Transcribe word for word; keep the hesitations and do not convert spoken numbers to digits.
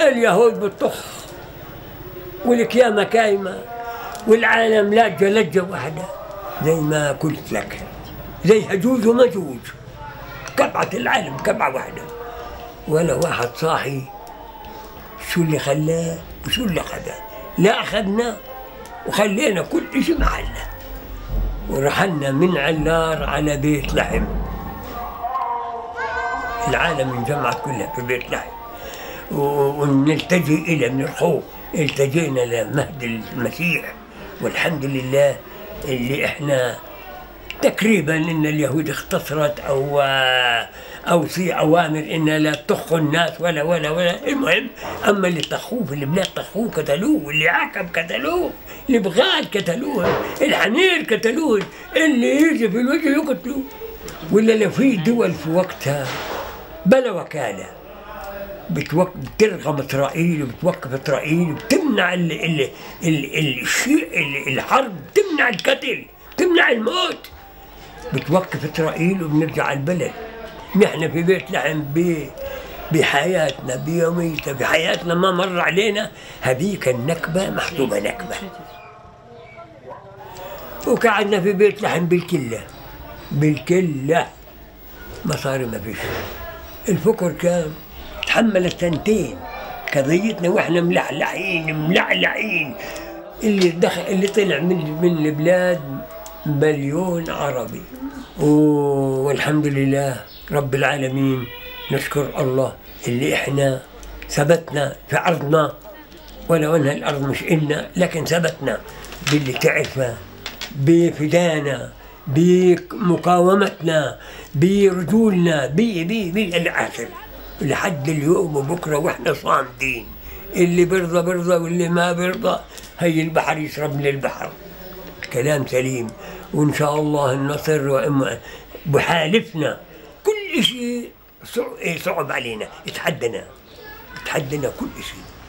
اليهود بتطخ والقيامة كايمة والعالم لا لجة واحدة زي ما قلت لك، زي هجوج ومجوج، كبعة العالم كبعة واحدة، ولا واحد صاحي. شو اللي خلاه وشو اللي خداه؟ لا أخذنا وخلينا كل شيء محله، ورحلنا من علار على بيت لحم. العالم انجمعت كلها في بيت لحم، ونلتجئ إلى من الخوف التجينا لمهد المسيح، والحمد لله اللي احنا تقريبا ان اليهود اختصرت او او في اوامر ان لا تخوا الناس ولا ولا ولا. المهم اما اللي طخوه في البلاد طخوه قتلوه، واللي عاقب قتلوه، البغال قتلوه، الحنير قتلوه، اللي يجي في الوجه يقتلوه. ولا لو في دول في وقتها بلا وكاله بتوقف بترغم اسرائيل وبتوقف اسرائيل وبتمنع ال ال ال الشيء الحرب، تمنع القتل، تمنع الموت، بتوقف اسرائيل وبنرجع على البلد. نحن في بيت لحم بحياتنا بيوميتنا بحياتنا ما مر علينا هذيك النكبه محسوبه نكبه. وقعدنا في بيت لحم بالكله بالكله، مصاري ما فيش. الفقر كان تحمل سنتين قضيتنا واحنا ملحلحين ملعلعين. اللي دخل اللي طلع من من البلاد مليون عربي، والحمد لله رب العالمين، نشكر الله اللي احنا ثبتنا في ارضنا، ولو انها الارض مش إلنا لكن ثبتنا باللي تعرفه، بفدانا، بمقاومتنا، برجولنا، بي بي بي العاشر لحد اليوم وبكره واحنا صامدين. اللي بيرضى بيرضى واللي ما بيرضى هي البحر يشرب من البحر. كلام سليم، وان شاء الله النصر بحالفنا. كل شيء صعب علينا، اتحدنا اتحدنا كل شيء.